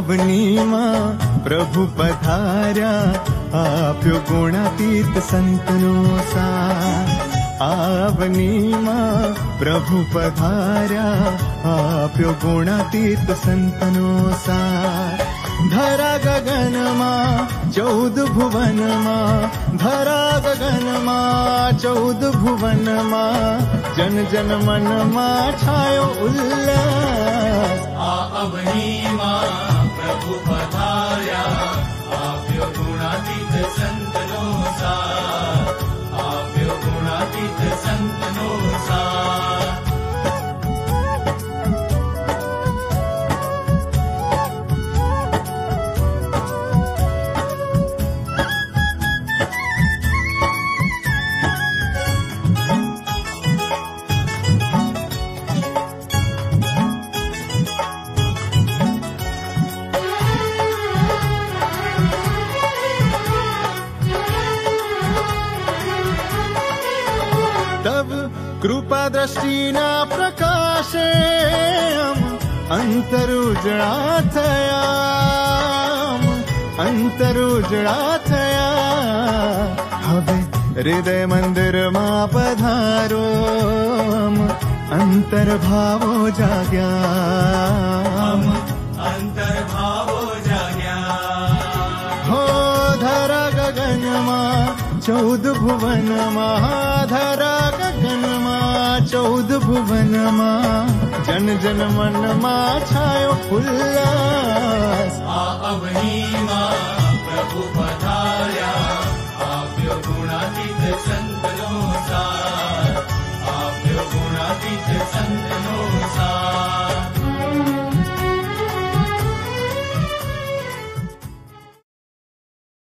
अवनीમાં પ્રભુ પધાર્યા, આપ્યો ગુણાતીત સંતનો સાથ. અવનીમાં પ્રભુ પધાર્યા, આપ્યો ગુણાતીત સંતનો સાથ. ધરા ગગનમાં 14 ભુવનમાં, ધરા ગગનમાં 14 ભુવનમાં, જન જન મનમાં છાયો ઉલ્લાસ. આ અવનીમાં પ્રભુ પધાર્યા, આપ્યો ગુણાતીત સંતનો સાથ, આપ્યો ગુણાતીત સંતનો સાથ. કૃપા દ્રષ્ટિના પ્રકાશે અંતર ઉજળા થયા, અંતર ઉજળા થયા. હવે હૃદય મંદિરમાં પધારો, અંતર ભાવો જાગ્યા, અંતર ભાવો જાગ્યા. હો ધરા ગગનમાં 14 ભુવનમાં, ધરા ગગનમાં 14 ભુવનમાં, જન જન મનમાં છાયો ઉલ્લાસ. આ અવનીમાં પ્રભુ